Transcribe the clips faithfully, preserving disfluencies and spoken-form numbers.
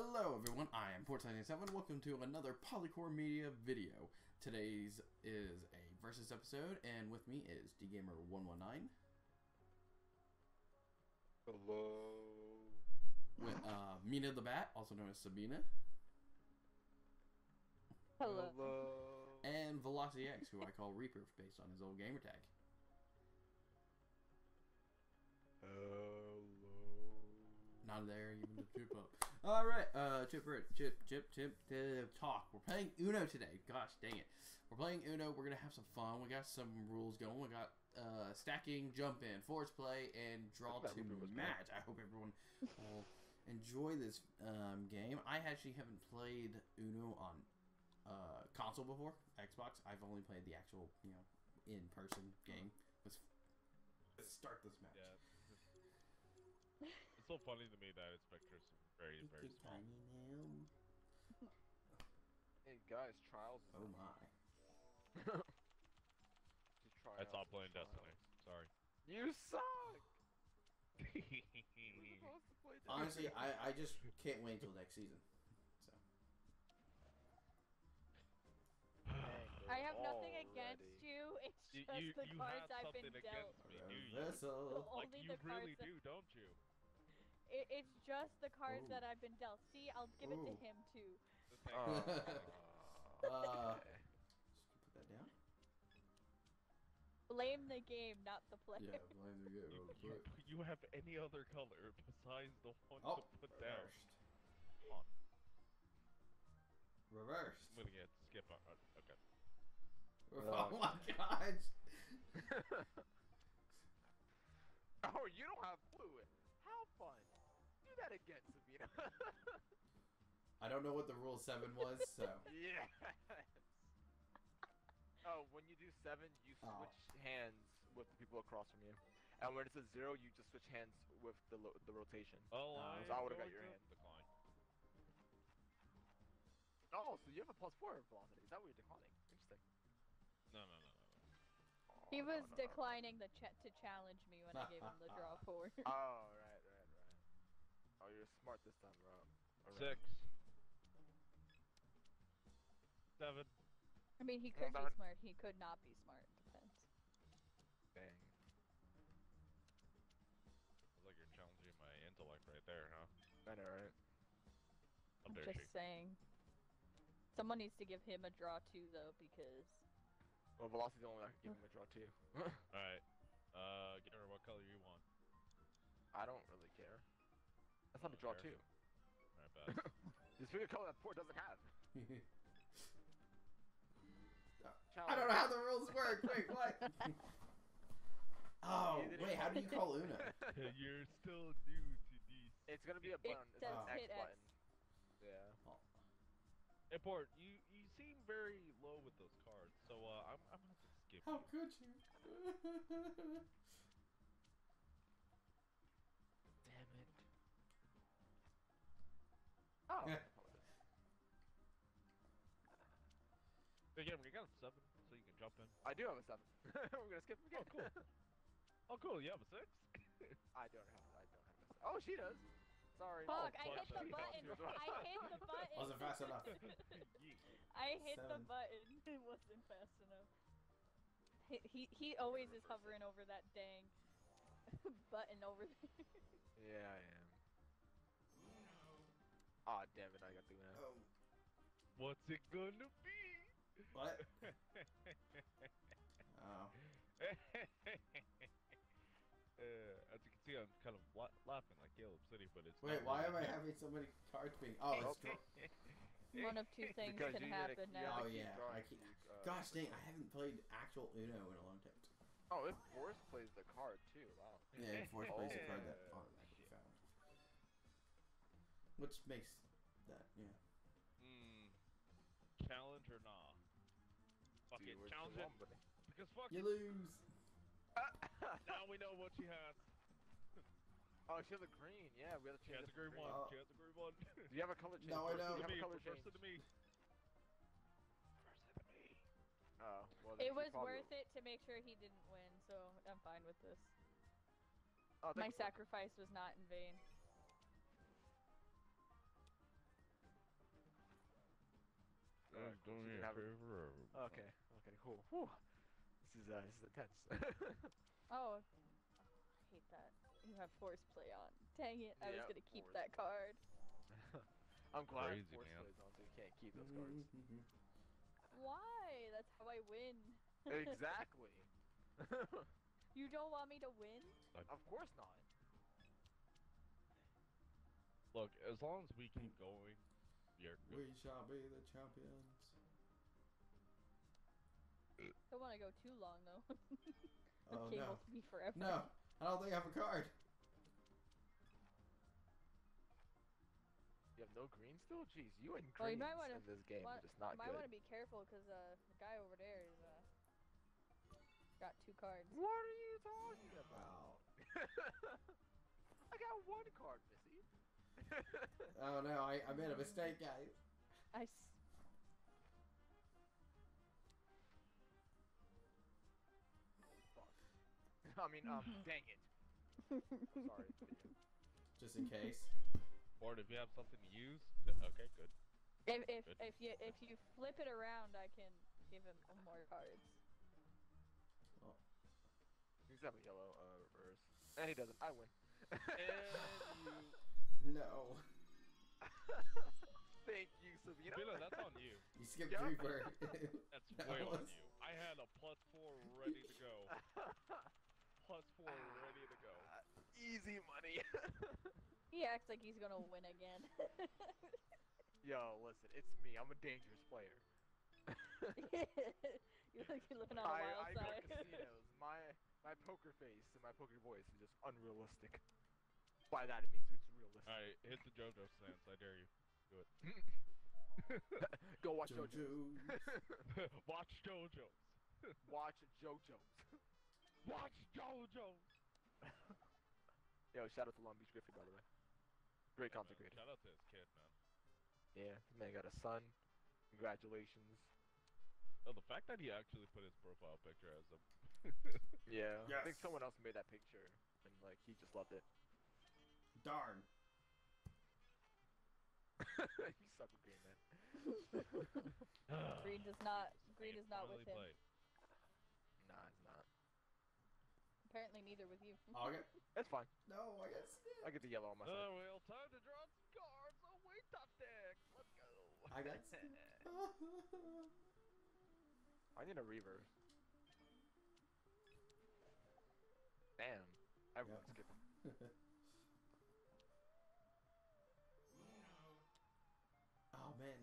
Hello everyone, I am Port seventy-seven. Welcome to another Polycore Media video. Today's is a versus episode, and with me is D Gamer one one nine. Hello. With uh, Mina the Bat, also known as Sabina. Hello. Hello. And Velocity X, who I call Reaper based on his old gamer tag. Hello. Not there, even to chip up. Alright, uh, chip, chip, chip, chip, chip, talk. We're playing Uno today. Gosh dang it. We're playing Uno. We're gonna have some fun. We got some rules going. We got uh, stacking, jump in, force play, and draw to match. I hope everyone will enjoy this um, game. I actually haven't played Uno on uh, console before, Xbox. I've only played the actual, you know, in-person game. Let's, let's start this match. Yeah. It's so funny to me that its vectors are very, very small. Hey guys, Trials is Oh on. my. Just try I out stopped playing Trials. Destiny. Sorry. You suck! You were supposed to play Destiny. Honestly, I, I just can't wait until next season. So I have nothing Already. against you. It's You, just you, the you cards have I've been something dealt. against me, do you? Reversal. Only Like, you the cards really that- do, don't you? It, it's just the cards Ooh. that I've been dealt. See, I'll give it to Ooh. him too. The thing- Uh, Uh, okay. just put that down. Blame the game, not the player. Yeah, blame the game you, real you, quick. you have any other color besides the one Oh, to put down. reversed. Come on. Reversed. I'm gonna get skip on. uh, Okay. Oh my gosh. Oh, you don't have blue. How fun. Do that again, Sabina. I don't know what the rule seven was, so. Yes. Oh, when you do seven, you switch Oh. hands with the people across from you, and when it's a zero, you just switch hands with the lo the rotation. Well, Uh, I, so I would've got your hand. Decline. Oh, so you have a plus four velocity. Is that what you're declining? Interesting. No, no, no, no, Oh, He no, was no, no. declining the ch to challenge me when I gave him the draw four. Oh, right, right, right. Oh, you're smart this time, bro. no. Six. Seven. I mean, he could be Alright. smart. He could not be smart. Depends. Dang. Looks like you're challenging my intellect right there, huh? I know, right? How I'm dare just she? saying. Someone needs to give him a draw too, though, because Well, Velocity's the only one that can give him a draw too. Alright. Uh, Garrett, what color you want? I don't really care. That's not a draw Fair. too. Alright, bad. Just pick a color that Port doesn't have. I don't know how the rules work. Wait, what? Oh, wait, how do you call Uno? You're still new to these. It's gonna be a button. It's does an X hit X. button. Yeah. Oh. Import, you you seem very low with those cards, so uh, I'm I'm gonna skip How you. could you? Damn it. Oh. Yeah. Hey, Cameron, you got a seven, so you can jump in. I do have a seven. We're gonna skip again. Oh, cool. Oh, cool. You have a six. I don't have. I don't have a. Oh, she does. Sorry. fuck! Oh, I hit fuck the that. button. I hit the button. Wasn't fast enough. Yeah. I hit the Seven. button. It wasn't fast enough. He, he he always is hovering over that dang button over there. Yeah, I am. Aw, damn it! I got the win. Oh, What's it gonna be? what? Oh. uh, as you can see, I'm kind of la laughing like Caleb City, but it's Wait, not why am really. I having so many cards being? Oh, it's draw. One of two things Because can you gotta- happen you now. gotta Oh keep yeah, drawing I to, keep. uh, Gosh dang, I haven't played actual Uno in a long time. Oh, if Force plays the card too. Wow. Yeah, Force plays a card that Oh, automatically shit. found, which makes that yeah. Hmm. Challenge or nah? Fuck Do it, what you challenge it. want, buddy. Because fuck You it. lose. Now we know what she has. Oh, she has a green. Yeah, we gotta She change has it a to green one. Oh. She has a green one. Do you have a color change? No, I Do you don't. have to a me. color Reverse change? it to me. Reverse it to me. Oh, well. then It she was probably- worth it to make sure he didn't win, so I'm fine with this. Oh, My thank you. sacrifice was not in vain. Alright, cool. So you can have a- Okay, okay, cool. Whew. This is uh, this is intense. Oh, I hate that. You have force play on. Dang it! I was Yeah, gonna keep force. that card. I'm glad Crazy, force man. plays on, so you can't keep those cards. Why? That's how I win. Exactly. You don't want me to win? Of course not. Look, as long as we keep going, you're good. We shall be the champions. Don't want to go too long though. The Oh cable no. to be forever. No, I don't think I have a card. You have no green still? Jeez, you and Well, you greens might wanna- in this game might- are just not Might good. want to be careful because uh, the guy over there is uh, got two cards. What are you talking Wow. about? I got one card, Missy. Oh no, I, I made a mistake, guys. I. S- Fuck. I mean, um, dang it. I'm sorry for you. Just in case. Or if you have something to use, th- okay, good. if if Good. if you if you flip it around, I can give him more cards. He's have a yellow uh, reverse. And he doesn't. I win. And No. Thank you, Sabina. Sabina, that's on you. You skipped Yep. Reaper. That's That way on was- you. I had a plus four ready to go. Plus four ready to go. Easy money. He acts like he's gonna win again. Yo, listen, it's me. I'm a dangerous player. You're like you're living on the I, wild I go to side. casinos. My my poker face and my poker voice is just unrealistic. By that it means it's realistic. Alright, hit the JoJo stance. I dare you. Do it. Go watch JoJo. JoJo. Watch JoJo. Watch JoJo's. Watch JoJo. Yo, shout out to Long Beach Griffey, by the way. Great content creator. Shout out to this kid, man. Yeah, this man got a son. Congratulations. Oh, the fact that he actually put his profile picture as a Yeah. I think Yes. someone else made that picture and like he just loved it. Darn. You suck with green, man. Green does not. I Green can is not with finally him. play. Nah, it's not. Apparently, neither with you. Oh, I got, It's fine. no, I got skipped. I get the yellow on my side. Oh, well, time to draw some cards. Oh, wait, top deck. Let's go. I got skipped. I need a reverse. Damn. Everyone's Yeah. skipping. Oh man.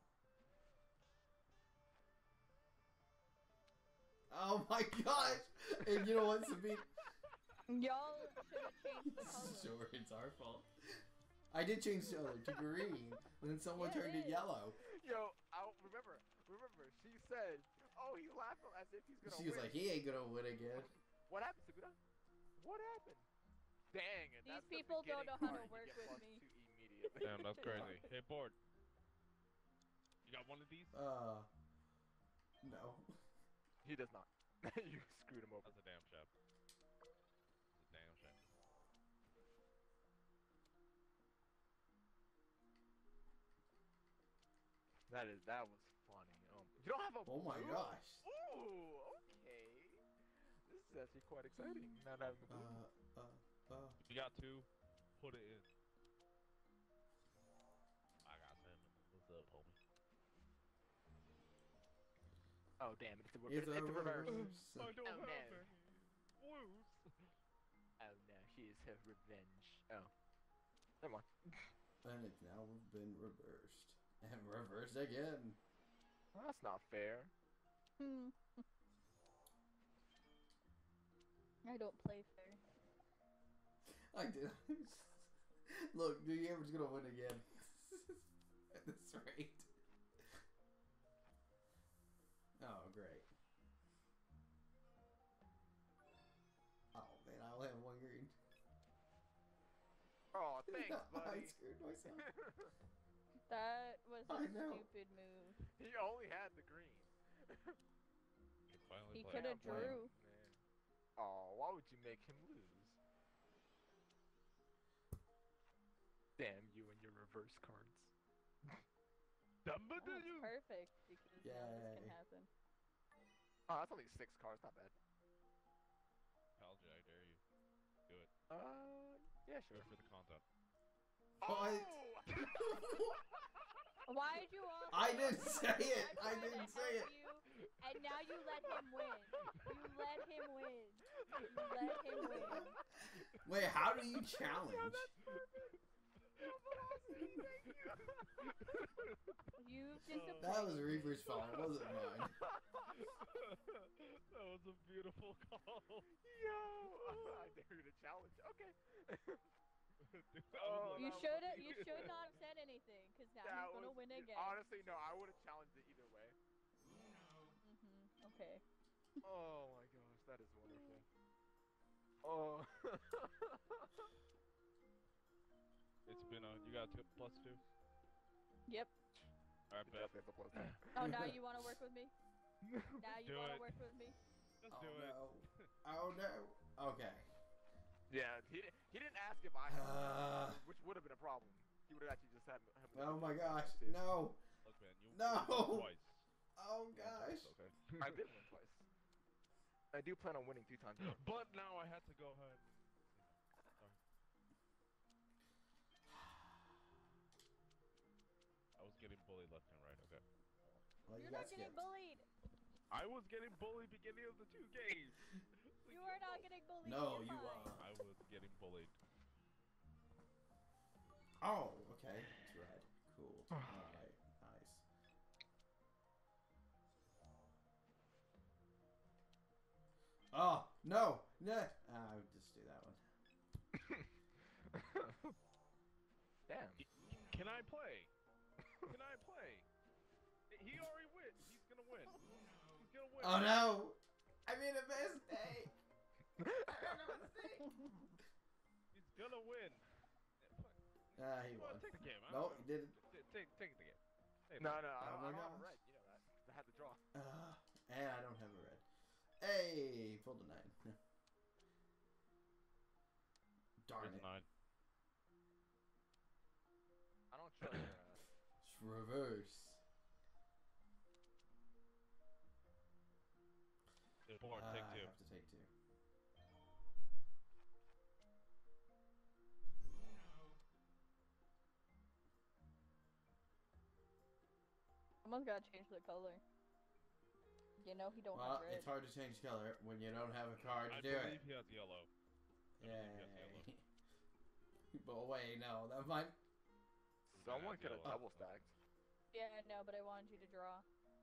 Oh my gosh! And you know what, Sabine? Y'all should have changed the color. Sure, it's our fault. I did change the color to green, and then someone Yeah, turned it it is. yellow. Yo, I remember, remember, she said, oh, he laughed as if he's gonna She was win. like, he ain't gonna win again. What happened, Sabina? What happened? Dang it. These that's the people don't beginning know how to card. You work get with plus me. two immediately. Damn, that's crazy. Hey, board. You got one of these? Uh, no. He does not. You screwed him over. That's a damn shame. That's a damn shame. That is, that was funny. Um, you don't have a Oh my blue? gosh. Ooh, okay. This is actually quite exciting. Not having a blue. Uh, uh, uh. If you got two, put it in. I got salmon. What's up, homie? Oh damn! It's the, It's it's a the reverse. reverse. I don't Oh, have no. any blues. Oh no, she is her revenge. Oh, never mind. And it's now been reversed. And reversed again. Well, that's not fair. Hmm. I don't play fair. I did. Look, New Year's gonna win again. At this rate. Oh, great. Oh man, I only have one green. Oh, thanks, I buddy. screwed myself. That was a I know. stupid move. He only had the green. You can finally He play. coulda Can't blame drew. him, man. Oh, why would you make him lose? Damn you and your reverse cards. Dumba Oh, do it's you? perfect. You Now this Yay. can happen. Oh, that's only six cars. Not bad. Algae, I dare you. Do it. Uh, yeah, Do sure. it for the content. What? Why did you all? I didn't say it. I I tried to didn't say help it. You, and now you let him win. You let him win. You let him win. Wait, how do you challenge? You've Uh, disappointed. That was Reaper's fault. It wasn't mine. That was a beautiful call. Yo, I dare you to challenge. Okay. Dude, that Oh, was You like- should you should not have said anything, cause now That he's gonna was- win again. Honestly, no, I would have challenged it either way. Mhm. Okay. Oh my gosh, that is wonderful. Oh. It's been a. You got a two plus two? Yep. Alright, bet. Definitely the plus two. Oh, now you want to work with me? Now you Do want to it. work with me? Just Oh do it. no. Oh no. Okay. Yeah, he didn't. He didn't ask if I had, Uh. which would have been a problem. He would have actually just had. had Oh my had- gosh. too. No. Look, man, you No. you won twice. Oh Yeah, gosh. it's okay. I did win twice. I do plan on winning three times. more. But now I had to go ahead. Sorry. I was getting bullied left and right. Okay. Well, you You're got not getting skipped. bullied. I was getting bullied beginning of the two games. You are not getting bullied. No, You're you fine. are. I was getting bullied. Oh, okay. It's red. Cool. Alright. Nice. Oh, no. No. Ah, I would just do that one. Damn. Can I play? Can I play? He already win. He's gonna win. He's gonna win. Oh no. I made a mistake. He's gonna win. Ah, he You wanna won. take the game? I No, don't he didn't. know. T- Take, take the game. Hey, No, man. no, I Oh don't, my I don't have a gosh. red. You know that. I had to draw. Uh, and I don't have a red. Hey, pulled a nine. Darn Here's it. nine. I don't trust your ass. It's reverse. Good board. Ah, Take I two. have to take two. Someone's gotta change the color. You know he don't Well, have red. it's hard to change color when you don't have a card to I do believe it. he has yellow. I believe he has yellow. Yay. But wait, no, that might. Someone could have yellow. double stacked. Yeah, no, but I wanted you to draw.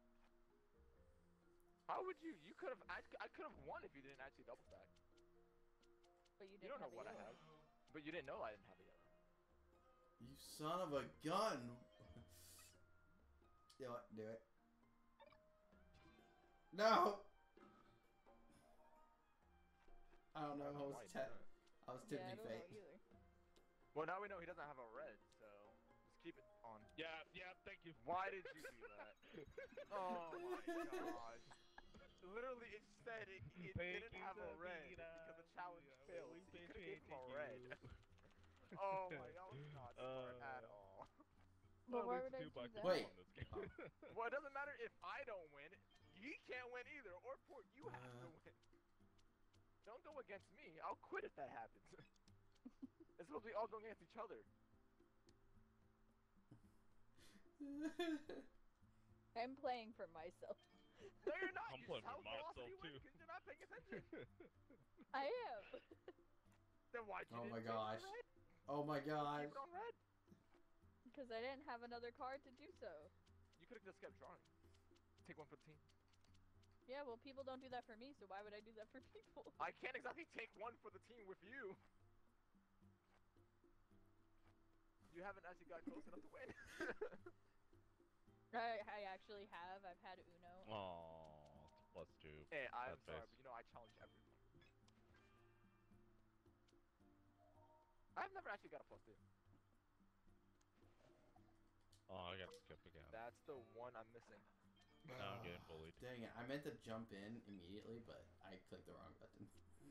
How would you? You could have. I, I could have won if you didn't actually double stack. But you You didn't don't know have what I a have. But you didn't know I didn't have a yellow. You son of a gun! You know what? Do it. No! I don't know. I know was, why you te- did that. I was Yeah, I tempting don't fate. know either. Well, now we know he doesn't have a red, so just keep it on. Yeah, yeah, thank you. Why did you do that? Oh my gosh. Literally, it said it, it Thank didn't you, have a red Davida. because the challenge Yeah, failed. we've So you been could have gave him a chasing red. you. Oh my, that was not smart Uh, at all. But Well, why at would I least do two bucks that? Wait. on this game. Oh. Well, it doesn't matter if I don't win. He can't win either, or Port, you have to Uh. win. Don't go against me. I'll quit if that happens. It's supposed to be all going against each other. I'm playing for myself. No, you're not. I'm you playing just for how myself, velocity wins too. 'cause you're not paying attention. I am. Then why'd you Oh didn't my change to gosh. red? Oh my gosh. Keep it on red. Because I didn't have another card to do so. You could have just kept drawing. Take one for the team. Yeah, well, people don't do that for me, so why would I do that for people? I can't exactly take one for the team with you. You haven't actually got close enough to win. I, I actually have. I've had Uno. Aww, it's plus two. Hey, I'm That's sorry, face. but you know I challenge everyone. I've never actually got a plus two. Oh, I got to skip again. That's the one I'm missing. Now I'm getting bullied. Dang it. I meant to jump in immediately, but I clicked the wrong button.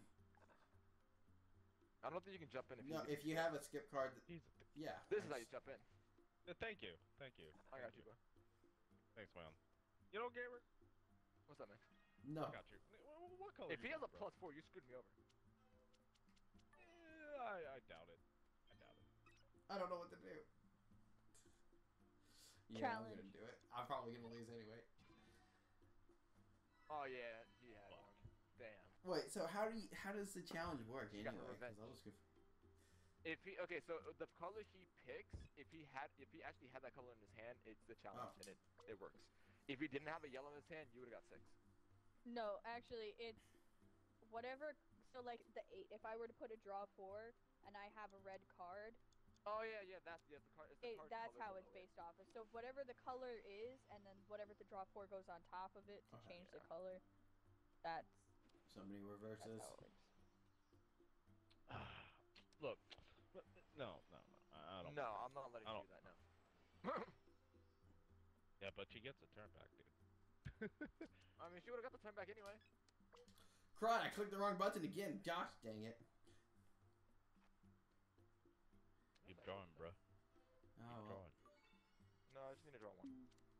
I don't think you can jump in if No, you. if you have a skip card, th- He's, yeah. This is how I you jump in. uh, thank you, thank you. I got thank you, bro. Thanks, man. You know, gamer. What's up, man? No. I got you. What, what color? If do he you has a want, bro? plus four, you screwed me over. Eh, I, I doubt it. I doubt it. I don't know what to do. Yeah, I'm Challenge. gonna do it. I'm probably gonna lose anyway. Oh yeah, he had Fuck. one. Damn. Wait, so how do you, how does the challenge work You got anyway? revenge. 'Cause I was conf- If he okay, so the color he picks, if he had, if he actually had that color in his hand, it's the challenge Oh. and it it works. If he didn't have a yellow in his hand, you would have got six. No, actually, it's whatever. So like the eight. If I were to put a draw four and I have a red card, Oh yeah, yeah, that's yeah, the card. It's the it, card that's color how below it's it. based off of. So whatever the color is, and then whatever the draw four goes on top of it to Okay, change the yeah. color. That's somebody that's reverses. how it works. Look, but- no, no, no. I I don't. No, I'm not letting I you don't- do that now. Yeah, but she gets a turn back, dude. I mean, she would have got the turn back anyway. Crud, I clicked the wrong button again. Gosh dang it. Keep drawing, bro. Oh, Keep well. drawing. No, I just need to draw one.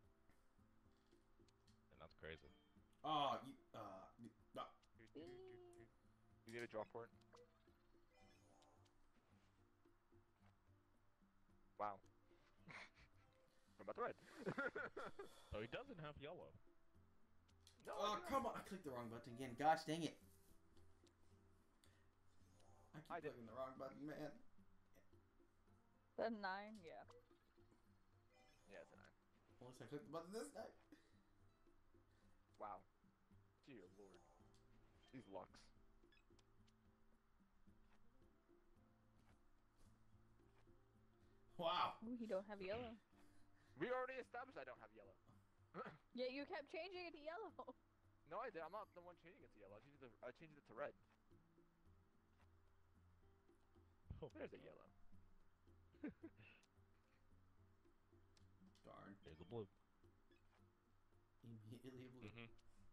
And that's crazy. Oh, you, uh, you, uh, Do, do, do, do, do. You need a draw for it. Wow. What about the red? So he doesn't have yellow. No. oh, I do come have- on. I clicked the wrong button again. Gosh dang it. I keep I did. clicking the wrong button, man. The nine, yeah. Yeah, it's a nine. Unless I clicked the button this time. Wow. Dear lord. These lucks. Wow. Ooh, you don't have yellow. We already established I don't have yellow. Yeah, you kept changing it to yellow. No, I did. I'm not the one changing it to yellow. I changed it to, I changed it to red. Oh, There's a yellow. Darn. Here's the blue. Immediately blue. Mm-hmm.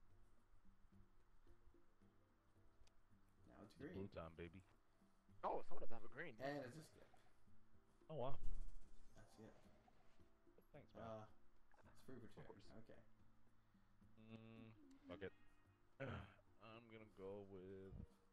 Now it's Blue green. time, baby. Oh, someone doesn't have a green. And it's a skip. Oh wow. That's it. Thanks, man. Uh, it's fruit return. course. Okay. Mm, fuck it. I'm gonna go with.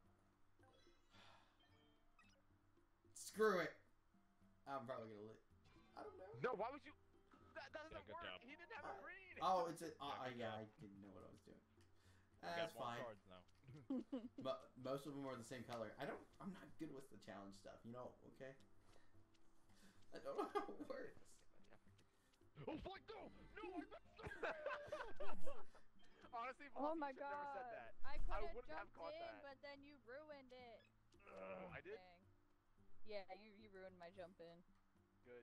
Screw it. I'm probably gonna lit. I don't know. No, why would you? That, that Yeah, doesn't good work. job. He didn't have a green. Oh, it's a. Uh, Yeah, uh, good yeah, job. I didn't know what I was doing. We That's got more fine. cards now. But most of them are the same color. I don't. I'm not good with the challenge stuff. You know. Okay. I don't know how it works. Oh fuck no! No, I messed up. Honestly, Oh Velocity my should never said god. that. I could have wouldn't have jumped caught in, that. but then you ruined it. Oh, I did. Dang. Yeah, you you ruined my jump in. Good.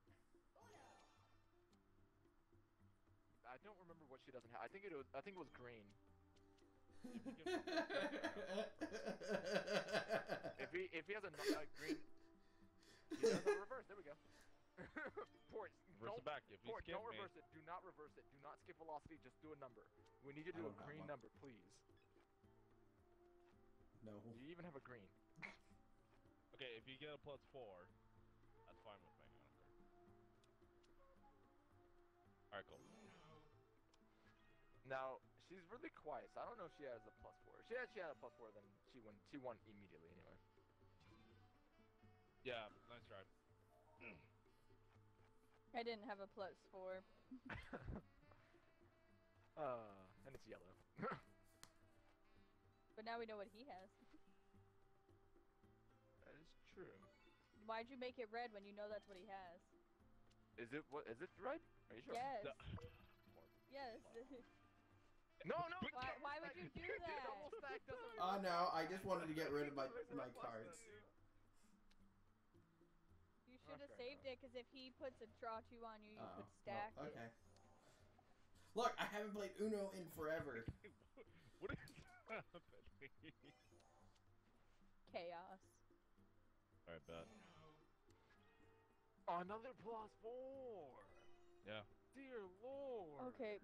I don't remember what she doesn't have. I think it was. I think it was green. If he if he has a, no- a green, he does have a reverse. There we go. Port, Reverse don't, it back if you Port, skip don't me. reverse it. Do not reverse it. Do not skip velocity. Just do a number. We need you to I do a don't have green one. number, please. No. You even have a green. Okay, if you get a plus four, that's fine with me. I don't care. Alright, cool. Now she's really quiet, so I don't know if she has a plus four. If she had she had a plus four, then she won. She won immediately anyway. Yeah, nice try. I didn't have a plus four. uh, and it's yellow. But now we know what he has. That is true. Why'd you make it red when you know that's what he has? Is it what? Is it red? Are you sure? Yes. No. Yes. No, no. Why- why would you do that? Double stack doesn't. Oh no! I just wanted to get rid of my my cards. You should have Okay, saved it, because if he puts a draw two on you, you Oh, could stack well, it. okay. Look, I haven't played Uno in forever. What is happening? Chaos. Alright, bet. Another plus four. Yeah. Dear lord. Okay.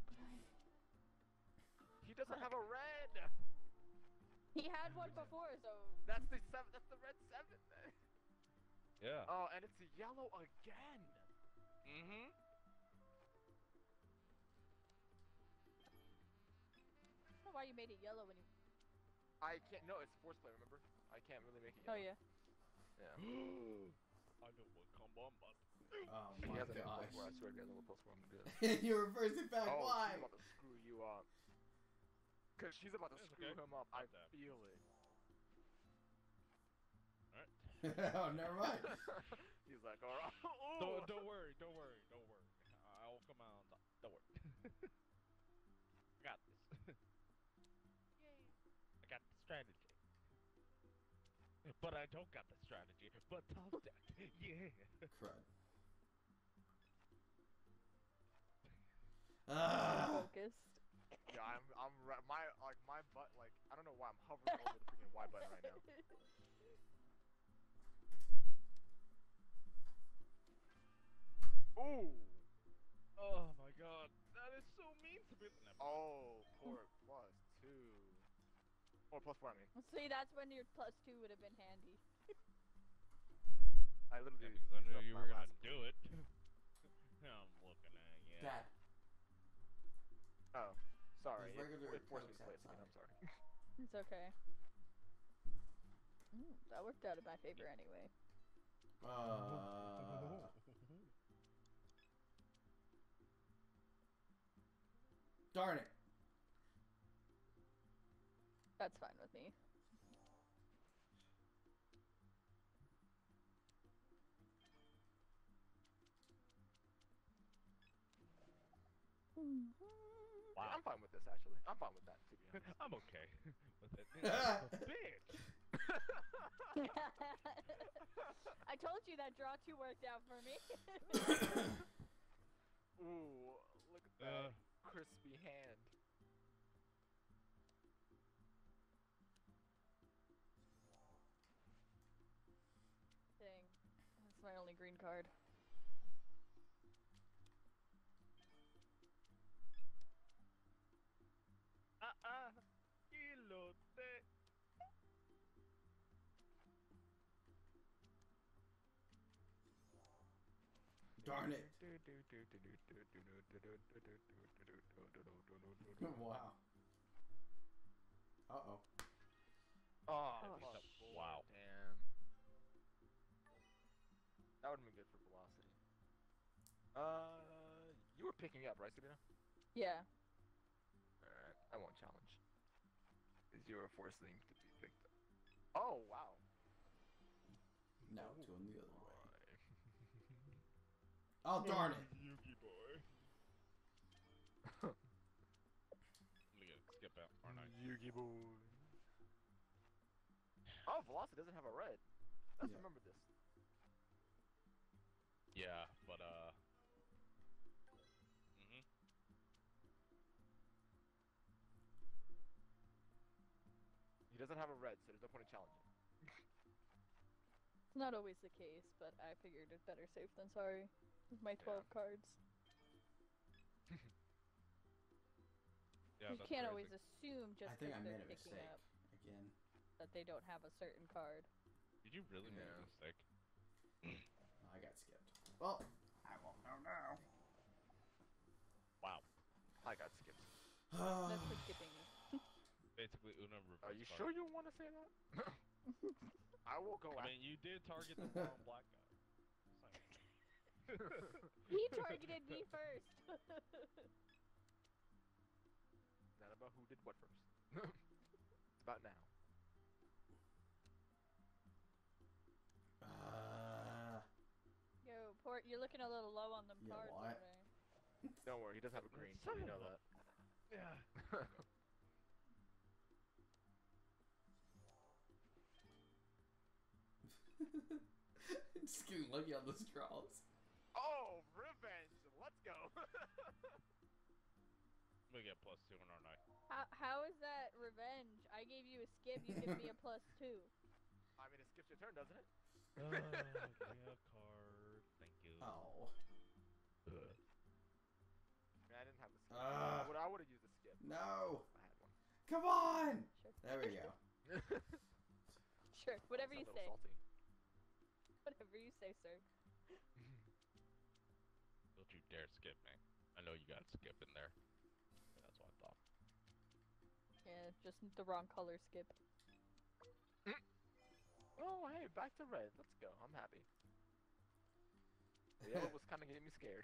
He doesn't have a red. He had one before, so That's the seven. That's the red seven. Then. Yeah. Oh, and it's yellow again. Mm-hmm. you made it yellow when you. I can't. No, it's force play. Remember? I can't really make it. Oh Yellow. yeah. Yeah. I know what combo I'm about to do. Oh He my has a plus gosh. four. I swear he has a plus four. I'm good. You reversed it back. Oh, Why? she's about to screw you up. Cause she's about to It's screw okay. him up. I Not that. feel it. Alright. Oh, never mind. He's like, alright. Oh. Don't, don't worry, don't worry, don't worry. I will come out on top. Don't worry. I got this. Yay. I got the strategy. But I don't got the strategy. But top deck. Yeah. Crud. Ah. Focused. Yeah, I'm, I'm, ra- my, like, my butt, like, I don't know why I'm hovering over the freaking Y button right now. Ooh. Oh my god. That is so mean to me. Never mind. Oh, port plus two. Or plus four, I mean. See, that's when your plus two would have been handy. I literally. Yeah, because I used knew up you my were gonna last do it. I'm looking at you. Dad. Oh, sorry. There's It, regular it forced me to Cokes play it again. outside. I'm sorry. It's okay. Mm, that worked out in my favor anyway. Uh. Darn it. That's fine with me. Wow. I'm fine with this actually. I'm fine with that. To be honest. I'm okay with it. Bitch. I told you that draw two worked out for me. Ooh, look at that Uh. crispy hand. Dang, that's my only green card. Ah ah. Kilo de. Darn it. Wow. Uh oh. Oh, Oh, fuck. sh- Wow. Damn. That would have been good for velocity. Uh, you were picking up, right, Sabina? Yeah. Alright, I won't challenge. Because you were forcing to be picked up. Oh, wow. No, it's going the other way. My. Oh, darn it. Yugi boy. I'm gonna skip out, aren't I? Yugi boy. Oh, velocity doesn't have a red. Let's Yeah. remember this. Yeah, but uh. Mhm. He doesn't have a red, so there's no point in challenging. It's not always the case, but I figured it better safe than sorry. With my twelve cards. Yeah, you that's can't crazy. always assume just I think I because made they're a picking mistake up again. that they don't have a certain card. Did you really make Yeah. a mistake? I got skipped. Well, I won't know now. Wow. I got skipped. That's for skipping me. Basically, Una reverse Are you card. sure you want to say that? I will go I after. mean, you did target the wrong black guy. Just saying. He targeted me first. Not about who did what first. It's about now. Uh, Yo, Port, you're looking a little low on them Yeah, cards what? today. Don't worry, he doesn't have a green, so you know that. Yeah. Just getting lucky on the straws. Oh, revenge! Let's go. We get plus two in our night. How, how is that revenge? I gave you a skip, you give me a plus two. I mean, it skips your turn, doesn't it? Uh, yeah, card. Thank you. Oh. I mean, I didn't have the skip. Ah. I would. I would have used the skip. No. If I had one. Come on. Sure. There we go. Sure, whatever you Sounds a say. little salty. Whatever you say, sir. Don't you dare skip me. I know you got skip in there. That's what I thought. Yeah, just the wrong color skip. Oh, hey, back to red. Let's go. I'm happy. The yellow was kind of getting me scared.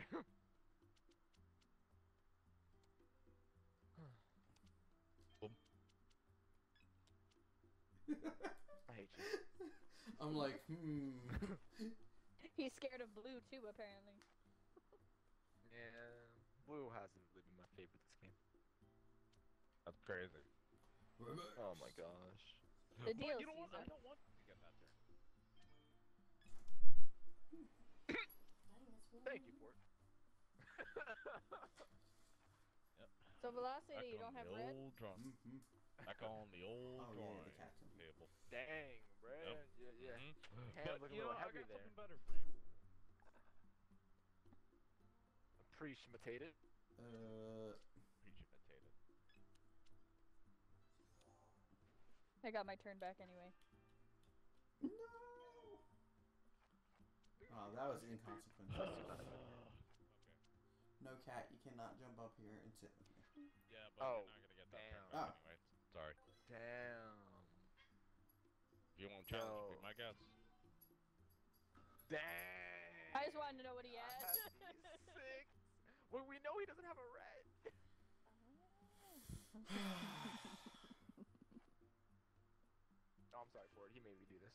I hate you. I'm like, hmm. He's scared of blue too, apparently. Yeah, blue hasn't really been my favorite this game. That's crazy. Oh my gosh. The But you know D L Cs what? I are- don't want to get that turn. Thank you for it. So Velocity, Back you on don't have the red? old drum. Mhm. Back on the old Oh, yeah, drawing the captain. table. Dang, bruh. Yep. Yeah, yeah. Mhm. Hand But looking you a know, little I heavy got there. something better for you. Appreciated. Uh, Premeditated. I got my turn back anyway. no. Oh, that was inconsequential. No, cat, you cannot jump up here and sit with me. Yeah, but Oh, you're not gonna get that damn. turn back Oh. anyway. Sorry. Damn. If you won't challenge, Yo. be my guess. Dang. I just wanted to know what he I had. have these six. Well, we know he doesn't have a red. Oh, I'm sorry for it. He made me do this.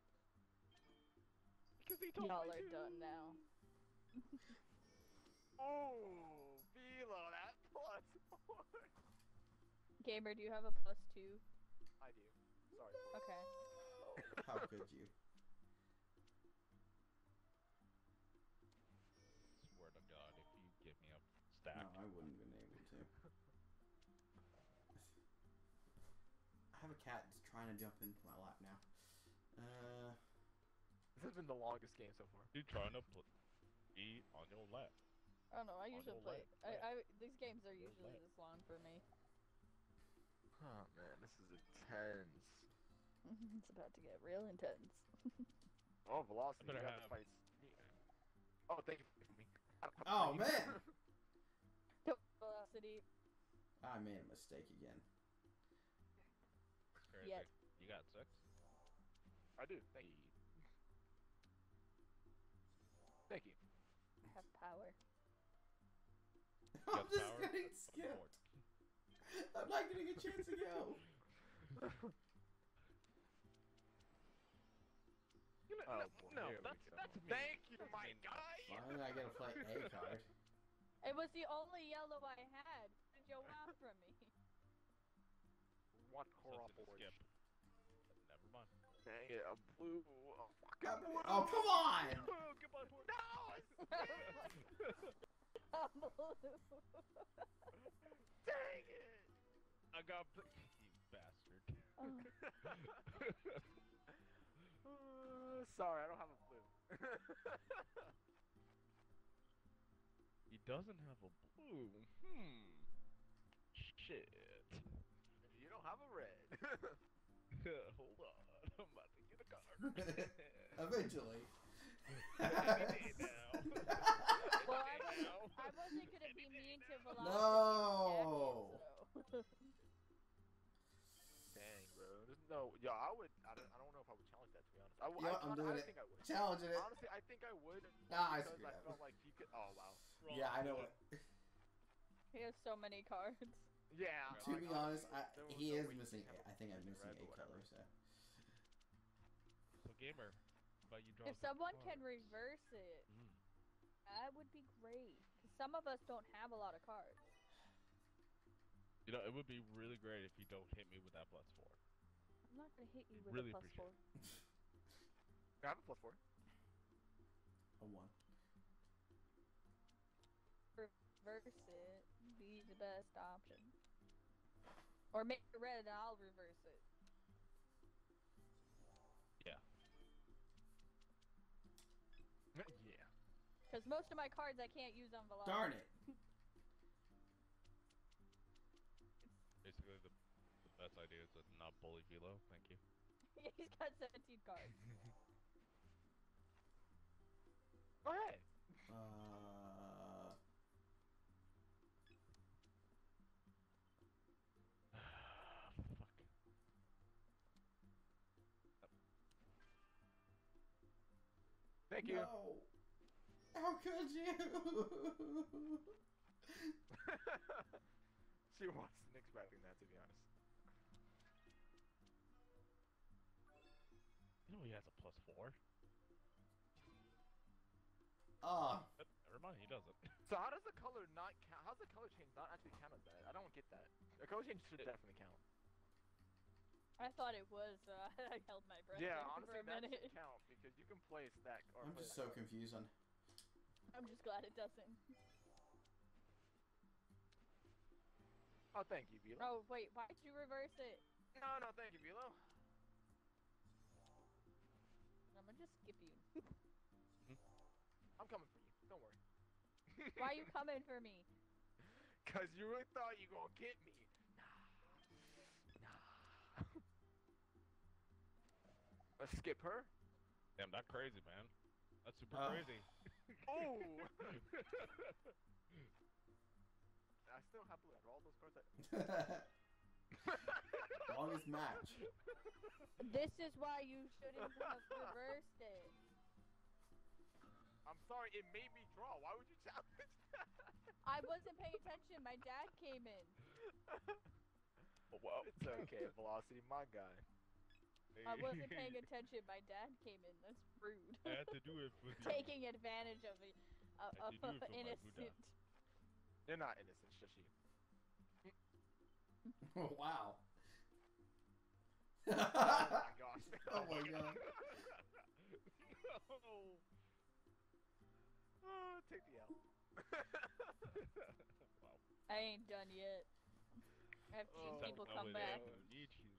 Because he told Y'all me are to. done now. Oh, Velo, that plus four. Gamer, do you have a plus two? I do. Sorry. Okay. How could you? Swear to God, if you give me a No, stack. I wouldn't have been able to. I have a cat that's trying to jump into my lap now. Uh, This has been the longest game so far. You trying to put be on your lap. I don't know. I On usually your play. lap, I, lap. I these games are Your usually lap. this long for me. Oh man, this is intense. It's about to get real intense. Oh, velocity. I better You have to have- fight. Oh, thank you for me. oh man! Velocity. I made a mistake again. Crazy. Yet. You got six? I do. Thank you. Thank you. Have power. You I'm got just power? getting That's skipped. important. I'm not getting a chance to go. You know, Oh, no, boy, no, here we that's go. that's me. Thank you, That's my mean. guy. Finally, I get to play a card. It was the only yellow I had. What did you want from me? What Something to corrupt skip. Never mind. Dang it, a blue. Oh, fucking Uh, blue. oh, come on! Oh, goodbye, poor. No! Dang it! I got pl- you bastard. Oh. Uh, sorry, I don't have a blue. He doesn't have a blue. Hmm. Shit. You don't have a red. Hold on. I'm about to get a card. Eventually. Any day now. Well, I Any day wasn't, now. I wasn't gonna be Any day mean to now. Velocity. No. So. Dang, bro. There's no. Yeah, I would. I don't, I don't know if I would challenge that, to be honest. I, w- Yeah, I, I'm kinda- doing I it. think I would. Challenging it. Honestly, I think I would. Nah, I because screwed I up. felt like you could. Oh wow. Wrong Yeah, I know one. it. He has so many cards. Yeah. To like, be honest, I, there was he no is way you missing. could have I think I'm a missing red a or whatever. color. So So gamer, but you draw. If someone can reverse it, Mm. that would be great. 'Cause some of us don't have a lot of cards. You know, it would be really great if you don't hit me with that plus four. I'm not gonna hit you I'd with really a plus four. appreciate I have a plus four. a one. Reverse it. Be the best option. Or make it red and I'll reverse it. Yeah. Yeah. Because most of my cards I can't use on Velocity. Darn it! Basically, the, the best idea is to not bully Velo. Thank you. He's got seventeen cards. Go ahead. Uh, Thank you. No. How could you? She wasn't expecting that, to be honest. You know he has a plus four. Ah. But never mind, he doesn't. So how does the color not count? How's the color change not actually count as that? I don't get that. The color change should definitely count. I thought it was. Uh, I held my breath Yeah, there honestly, for a that minute. should count because you can place that. Or I'm play just that so card. confused on. I'm just glad it doesn't. Oh, thank you, Velo. Oh wait, why'd you reverse it? No, no, thank you, Velo. I'm gonna just skip you. I'm coming for you. Don't worry. Why are you coming for me? Cause you really thought you gonna get me. Nah. Nah. Let's skip her. Damn, that crazy, man. That's super Oh. crazy. Oh! I still happily have all those cards. That... Longest match. This is why you shouldn't have reversed it. I'm sorry, it made me draw. Why would you challenge that? I wasn't paying attention. My dad came in. Well, It's okay, Velocity, my guy. I wasn't paying attention. My dad came in. That's rude. I had to do it for the. Taking advantage of it. Uh, I of had to do it for my innocent. Buddha. You're not innocent, Shashi. Oh, wow. Oh my gosh. Oh my god. No. Oh, take the L. Wow. I ain't done yet. I've seen Oh, people I come was back. able to need you.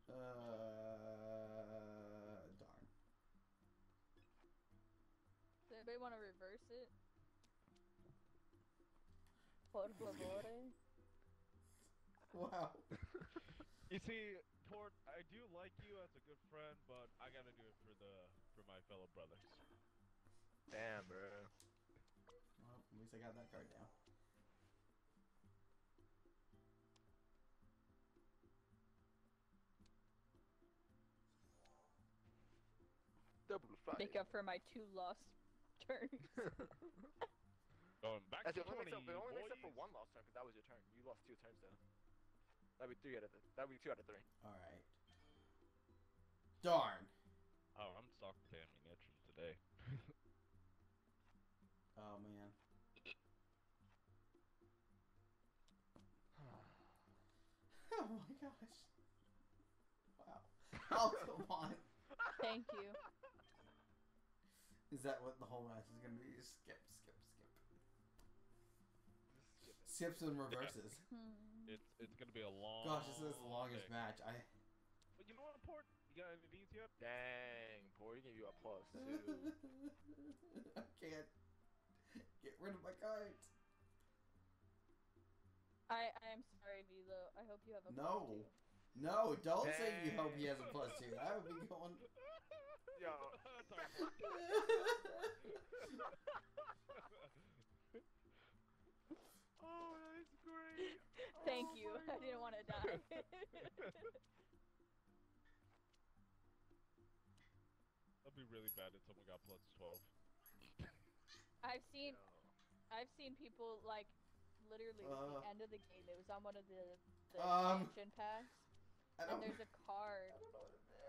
Uh, darn. Does anybody want to reverse it? Por favore. Wow. You see, Tort, I do like you as a good friend, but I gotta do it for the for my fellow brothers. Damn, bro. Well, at least I got that card down. Double five. Make up for my two lost turns. Going back That's to the only twenty, mix up, it only makes up for boys. one lost turn, because that was your turn. You lost two turns, though. That'd be three out of th that'd be two out of three. Alright. Darn. Oh, I'm stocked with ammunition today. Oh man. Oh my gosh. Wow. Oh, come on. Thank you. Is that what the whole match is gonna be? Just skip, skip, skip. Just skip it. Skips and reverses. Hmm. It's it's gonna be a long. Gosh, this is the longest day. match. I. But you know what, Port? You got any of these yet? Dang, boy, you give you a plus two. I can't get rid of my cards. I I am sorry, Velo. I hope you have a plus No. two. No, don't say you hope he has a plus two. I would be going. Yo. Sorry. Oh, that's great. Thank Oh you. my I didn't God. want to die. That'd be really bad if someone got plus twelve. I've seen Yo. I've seen people like literally at Uh. the end of the game. It was on one of the the Um, expansion packs, I and don't. there's a card. I don't know what to do.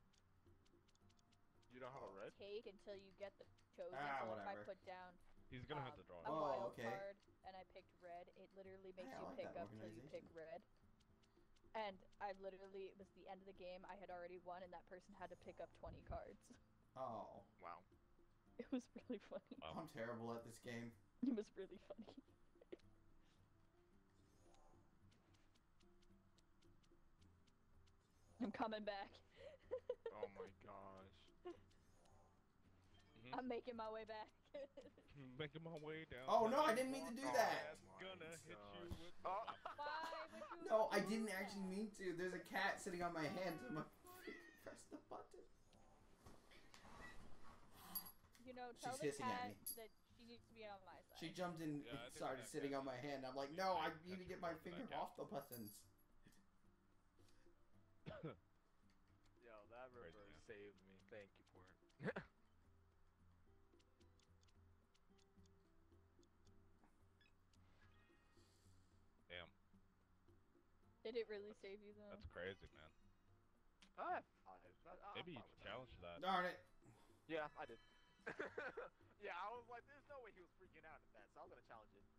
You don't have a red? Take until you get the chosen. Ah, so if I whatever. put down He's gonna have um, to draw a it. Oh, wild okay. card and I picked red, it literally makes Hey, I you like pick that up till you pick organization. red. And I literally, it was the end of the game. I had already won, and that person had to pick up twenty cards. Oh, Wow. It was really funny. Wow. I'm terrible at this game. It was really funny. I'm coming back. Oh my gosh. Mhm. I'm making my way back. Making my way down. Oh, to no, I the didn't mean to do block. that. That's Oh my gonna hit you gosh. with. Oh. Why would you No, I do didn't that? actually mean to. There's a cat sitting on my hand. So my press the button. You know, tell She's the hissing at cat me. that she needs to be on my side. She jumped in Yeah, I and think started that sitting cat on my should hand. I'm like, be no, I paying need to get attention my more to that finger cat. off the buttons. Yo, that Crazy, reverse man. saved me. Thank you for it. Did it really save you though? That's crazy, man. I have five. I, I'm Maybe you fine with should that. challenge that. Darn it. Yeah, I did. Yeah, I was like, there's no way he was freaking out at that, so I was gonna challenge it.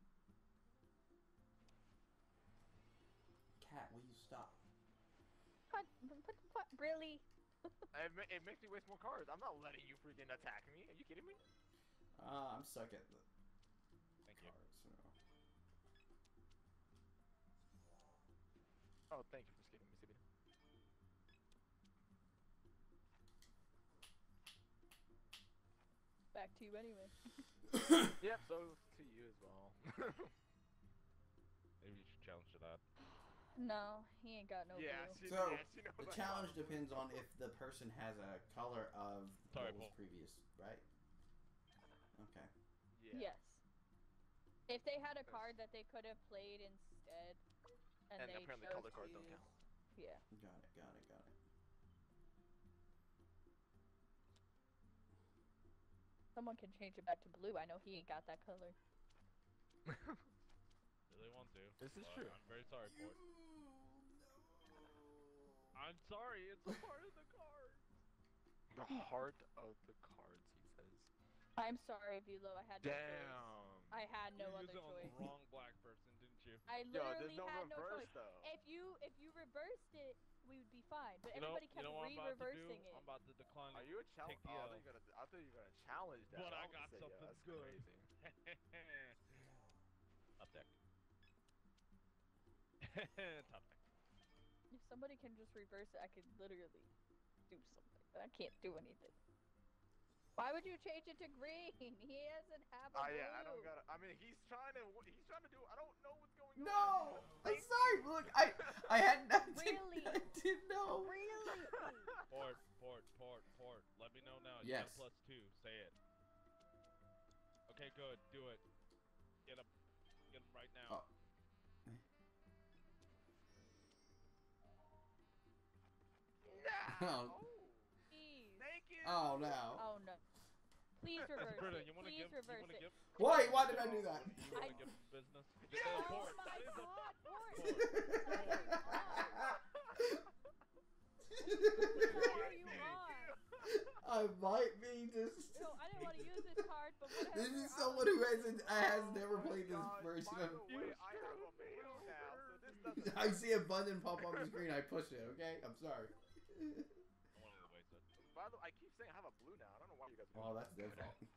Cat, will you stop? What? What? What? Really? It, ma it makes me waste more cards. I'm not letting you freaking attack me. Are you kidding me? Uh, I'm stuck at the Thank you. cards. So. Oh, thank you for skipping me, Sabina. Back to you anyway. Yep, so to you as well. Maybe you should challenge to that. No, he ain't got no yeah, blue. she, So, yeah, she knows The I challenge got it. depends on if the person has a color of Sorry, what was Paul. previous, right? Okay. Yeah. Yes. If they had a card that they could have played instead, and, And they apparently chose color cards to don't use- count. Yeah. Got it, got it, got it. Someone can change it back to blue. I know he ain't got that color. Really want to. This is but true. I'm very sorry for it. I'm sorry, it's a part of the card. The heart of the cards, he says. I'm sorry, Vilo. I had no choice. Damn. I had no you other used it on choice. the wrong black person, didn't you? I Yo, literally there's no had no reverse choice. though. If you if you reversed it, we would be fine. But You know, everybody you kept know what I'm about to do? re-reversing it. I'm about to decline Are it. you a challenge? Take the Oh, I L. thought you were gonna. I thought you were gonna challenge that. But I was got gonna say, something yo, that's good. crazy. Top deck. Top deck. If somebody can just reverse it, I could literally do something. But I can't do anything. Why would you change it to green? He doesn't have a Oh blue. yeah, I don't gotta. I mean, he's trying to. He's trying to do. I don't know what's going on. No! I'm sorry. Look, I I hadn't. I didn't, Really? I didn't know. Really? Port, port, port, port. Let me know now. Yes. You got a plus two. Say it. Okay, good. Do it. Get him. Get him right now. Oh. No. Please. Thank you. Oh no. Oh no. Please reverse Britta, it. you wanna Please give? You reverse wanna it. give? Why? Why did I do that? You wanna I- give him business? Yeah. Uh, Oh port. my That is a god, Port! port. What are you on? I might be just. No, I didn't want to use this card, but whatever. This is I someone was- who hasn't has never Oh my played this God, version by of. the way, I have a blue now, so this doesn't. I see a button pop on the screen. I push it. Okay, I'm sorry. I wanted to waste it. By the way, I keep saying I have a blue now. I don't know why you guys. are Oh, doing that's their that. fault.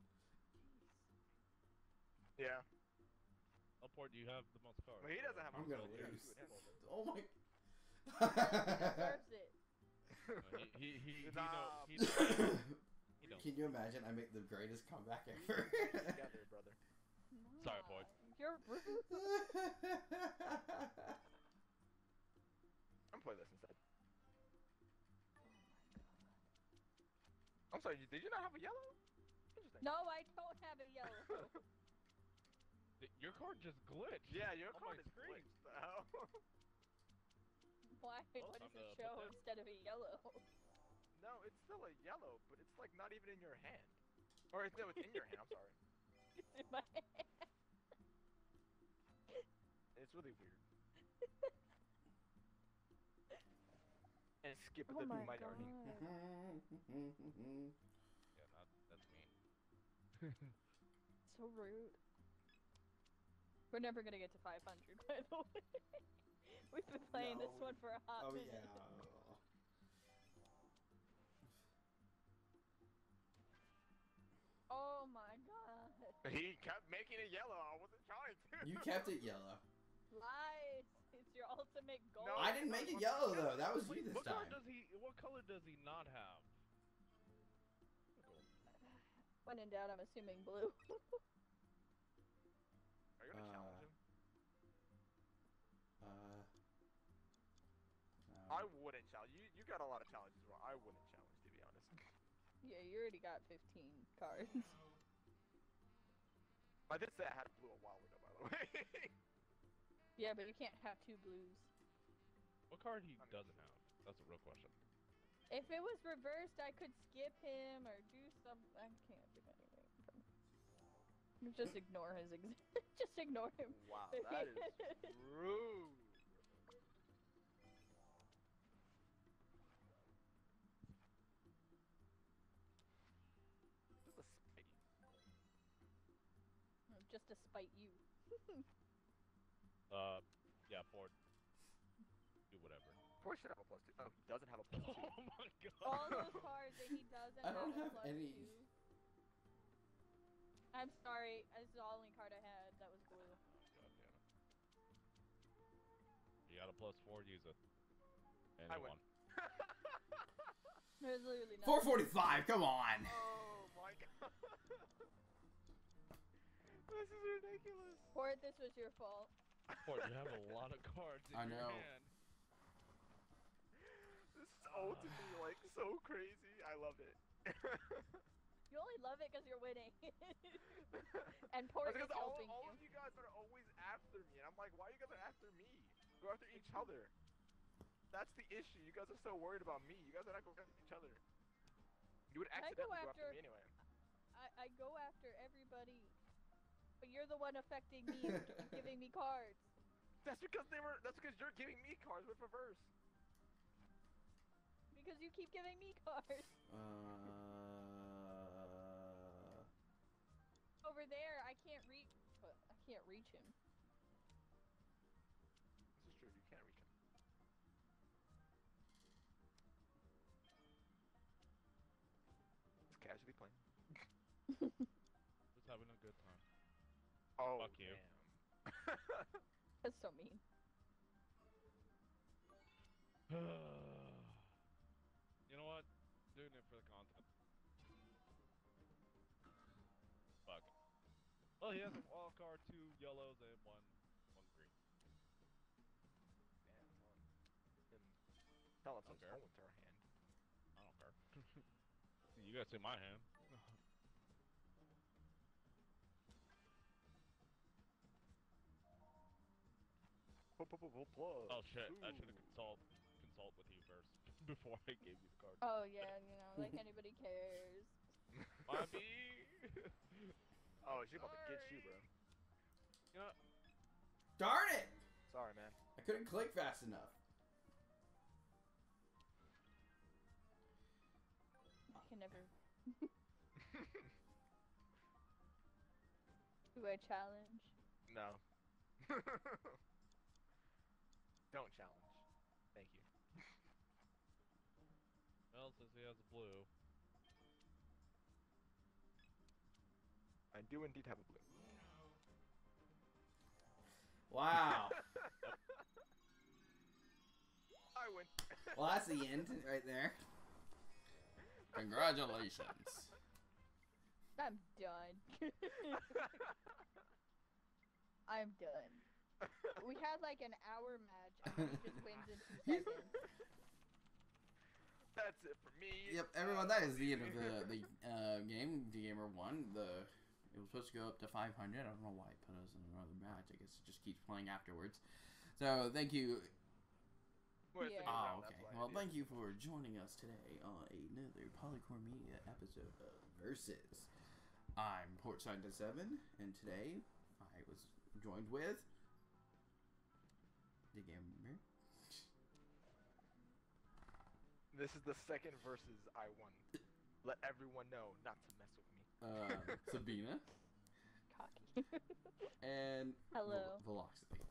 Yeah. Oh, port. You have the most cards. Well, he doesn't have. I'm a gonna blue. lose. He handles it. Oh my. He deserves it. Uh, he he he he Nah, know he knows. He knows. Can you imagine? I make the greatest comeback ever. Together, brother. Sorry, Port. Nah, You're rude. I'm playing this instead. I'm sorry. you- Did you not have a yellow? Interesting. No, I don't have a yellow. Th- Your card just glitched. Yeah, your on card my is screen. glitched. The hell? Why? Well, What time does it to show put that- instead of a yellow? No, it's still a yellow, but it's like not even in your hand. Or it's, no, it's in your hand. I'm sorry. It's in my hand. It's really weird. And skip Oh the my my god. darling. Yeah, not, that's me. So rude. We're never gonna get to five hundred, by the way. We've been playing this No. one for a hot Oh minute. yeah. Oh my god. He kept making it yellow. I wasn't trying to. You kept it yellow. Lies. It's your ultimate goal. No, I didn't make it yellow though. That was you this What color time. does he? What color does he not have? When in doubt, I'm assuming blue. Are you gonna Uh, challenge him? Uh. I no. wouldn't challenge. You you got a lot of challenges where I wouldn't challenge, to be honest. Yeah, you already got fifteen cards. I did say I had blue a while ago, by the way. Yeah, but you can't have two blues. What card he I mean- doesn't have? That's a real question. If it was reversed, I could skip him or do something. I can't do anything. Just ignore his ex- Just ignore him. Wow, that is rude. just to spite you. Uh, yeah, Ford. Do whatever. Ford should have a plus two. Oh, he doesn't have a plus two. Oh my god. All those cards that he doesn't I don't have, have a plus any. two. I'm sorry, this is the only card I had. That was blue. God damn it. You got a plus four, use it. I win. Anyone. There's literally nothing. four forty-five. Come on. Oh my god. This is ridiculous. Ford, this was your fault. Ford, you have a lot of cards in I your know. hand. This is ultimately like so crazy. I love it. You only love it because you're winning. And Port is That's because all, helping all you. of you guys are always after me, and I'm like, why you guys are after me? Go after each other. That's the issue. You guys are so worried about me. You guys are not going after each other. You would I go accidentally go after after- me anyway. I, I go after everybody. But you're the one affecting me and keep giving me cards. That's because they were. That's because you're giving me cards with reverse. Because you keep giving me cards. Uh. Over there, I can't reach. But I can't reach him. This is true. You can't reach him. Just casually playing. Just having a good time. Oh, Fuck you. damn. That's so mean. You know what? Doing it for the content. Fuck. Well, he has a wild card, two yellows, and one, one green. Damn, son. Him telling some Okay. stolen to our hand. I don't care. You guys see my hand. Plus. Oh shit! I should have Ooh. consult consult with you first before I gave you the card. Oh yeah, you know, like anybody cares. Bobby. Oh, she's about to get you, bro. You know, Darn it! Sorry, man. I couldn't click fast enough. I can never. Do I challenge? No. Don't challenge. Thank you. well, since he has a blue, I do indeed have a blue. Wow. I win. Well, that's the end right there. Congratulations. I'm done. I'm done. We had like an hour match and he just wins in two seconds. That's it for me. Yep, everyone, that is the end of the, the uh, game. The Gamer won. The, it was supposed to go up to five hundred. I don't know why it put us in another match. I guess it just keeps playing afterwards. So, thank you. Well, it's Yeah. a new Oh, round, okay. that's why I Well, did. thank you for joining us today on another Polycore Media episode of Versus. I'm Portside seven, and today I was joined with the Gamer. This is the second versus I won. Let everyone know not to mess with me. Uh, Sabina, Cocky. and Hello. Vel- Velocity.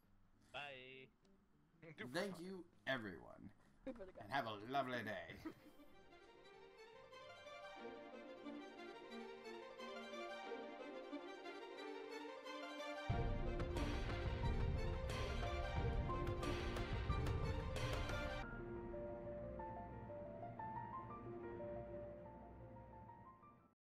bye. Dude, Thank you, everyone, For the guy. and have a lovely day.